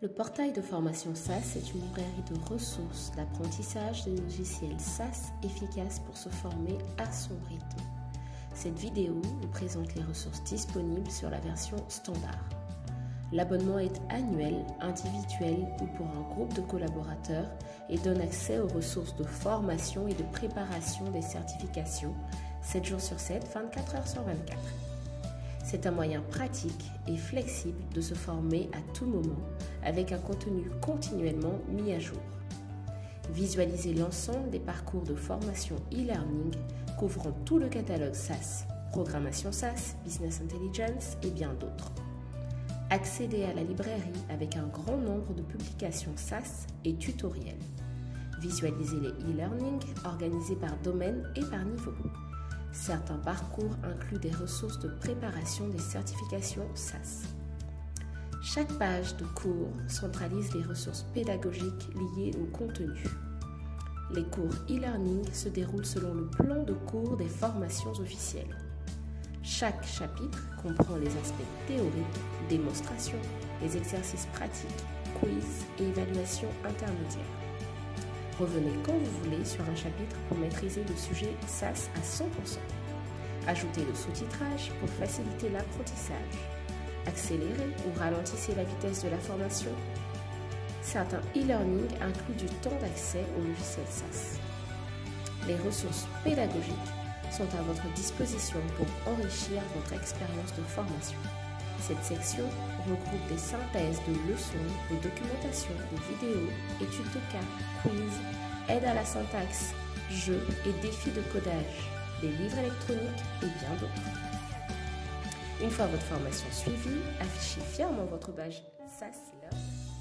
Le portail de formation SaaS est une librairie de ressources d'apprentissage de logiciels SaaS efficaces pour se former à son rythme. Cette vidéo vous présente les ressources disponibles sur la version standard. L'abonnement est annuel, individuel ou pour un groupe de collaborateurs et donne accès aux ressources de formation et de préparation des certifications 7 jours sur 7, 24 heures sur 24. C'est un moyen pratique et flexible de se former à tout moment avec un contenu continuellement mis à jour. Visualisez l'ensemble des parcours de formation e-learning couvrant tout le catalogue SaaS, programmation SaaS, business intelligence et bien d'autres. Accédez à la librairie avec un grand nombre de publications SaaS et tutoriels. Visualisez les e-learning organisés par domaine et par niveau. Certains parcours incluent des ressources de préparation des certifications SaaS. Chaque page de cours centralise les ressources pédagogiques liées au contenu. Les cours e-learning se déroulent selon le plan de cours des formations officielles. Chaque chapitre comprend les aspects théoriques, démonstrations, les exercices pratiques, quiz et évaluations intermédiaires. Revenez quand vous voulez sur un chapitre pour maîtriser le sujet SaaS à 100%. Ajoutez le sous-titrage pour faciliter l'apprentissage. Accélérez ou ralentissez la vitesse de la formation. Certains e-learning incluent du temps d'accès au logiciel SaaS. Les ressources pédagogiques sont à votre disposition pour enrichir votre expérience de formation. Cette section regroupe des synthèses de leçons, de documentation, de vidéos, études de cas, quiz, aide à la syntaxe, jeux et défis de codage, des livres électroniques et bien d'autres. Une fois votre formation suivie, affichez fièrement votre badge SaaS.